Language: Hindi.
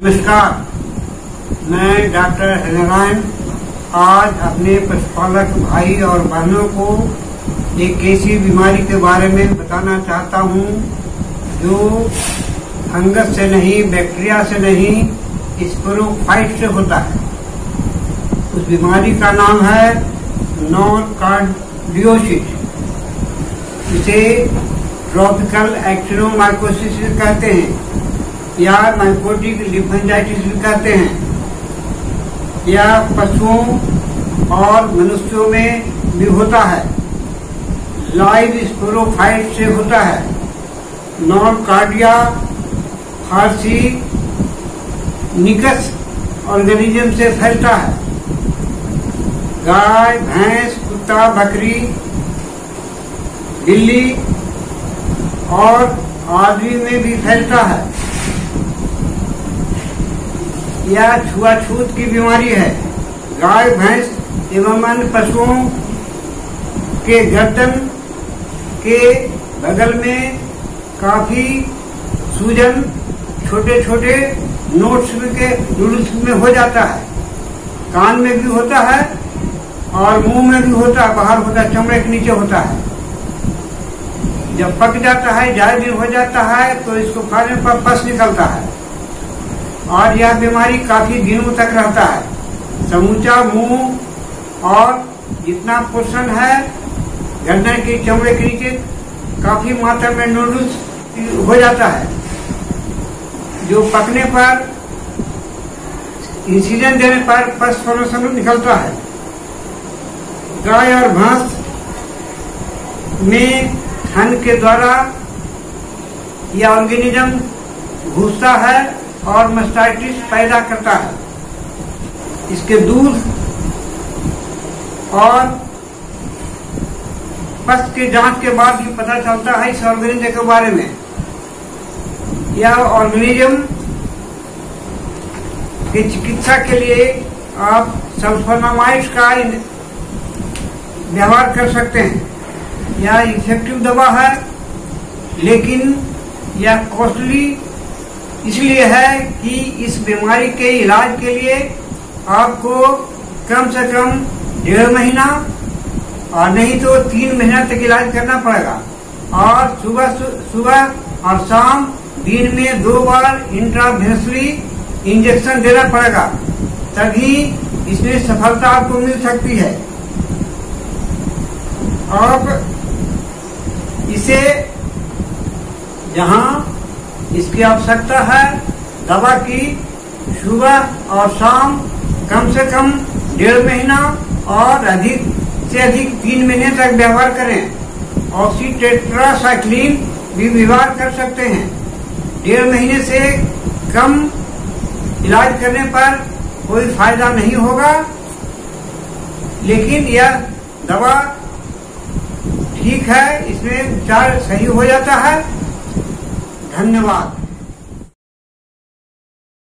नमस्कार, मैं डॉक्टर हरिनारायण आज अपने पशुपालक भाई और बहनों को एक ऐसी बीमारी के बारे में बताना चाहता हूं जो फंगस से नहीं, बैक्टीरिया से नहीं, स्पोरोफाइट से होता है। उस बीमारी का नाम है नॉनकार्डियोसिस। इसे ट्रॉपिकल एक्टिनोमाइकोसिस कहते हैं या माइकोटिक लिम्फेंजाइटिस भी कहते हैं। यह पशुओं और मनुष्यों में भी होता है। लाइव स्पोरोफाइट से होता है। नॉनकार्डिया फारसी निकस ऑर्गेनिज्म से फैलता है। गाय, भैंस, कुत्ता, बकरी, बिल्ली और आदमी में भी फैलता है। यह छुआछूत की बीमारी है। गाय, भैंस एवं अन्य पशुओं के गर्दन के बगल में काफी सूजन छोटे छोटे नोट्स के नूडल्स में हो जाता है। कान में भी होता है और मुंह में भी होता है, बाहर होता है, चमड़े के नीचे होता है। जब पक जाता है, ज्यादा दिन हो जाता है तो इसको खाने पर पस निकलता है और यह बीमारी काफी दिनों तक रहता है। समूचा मुंह और जितना पोर्शन है गर्दन की चमड़े के नीचे काफी मात्रा में नूडल्स हो जाता है, जो पकने पर इंसिजन देने पर पस फॉर्मेशन निकलता है। गाय और भैंस में थन के द्वारा यह ऑर्गेनिज्म घुसता है और मास्टाइटिस पैदा करता है। इसके दूध और पस के जांच के बाद ही पता चलता है इस ऑर्गेनिज्म के बारे में। यह ऑर्गेनिज्म की चिकित्सा के लिए आप सल्फोनामाइड का व्यवहार कर सकते हैं। यह इफेक्टिव दवा है, लेकिन यह कॉस्टली इसलिए है कि इस बीमारी के इलाज के लिए आपको कम से कम 1.5 महीना और नहीं तो 3 महीना तक इलाज करना पड़ेगा और सुबह और शाम दिन में 2 बार इंट्रावेनसली इंजेक्शन देना पड़ेगा, तभी इसमें सफलता आपको मिल सकती है। अब इसे जहां इसकी आवश्यकता है दवा की, सुबह और शाम कम से कम 1.5 महीना और अधिक से अधिक 3 महीने तक व्यवहार करें। ऑक्सीटेट्रासाइक्लिन भी व्यवहार कर सकते हैं। 1.5 महीने से कम इलाज करने पर कोई फायदा नहीं होगा, लेकिन यह दवा ठीक है, इसमें उपचार सही हो जाता है। धन्यवाद।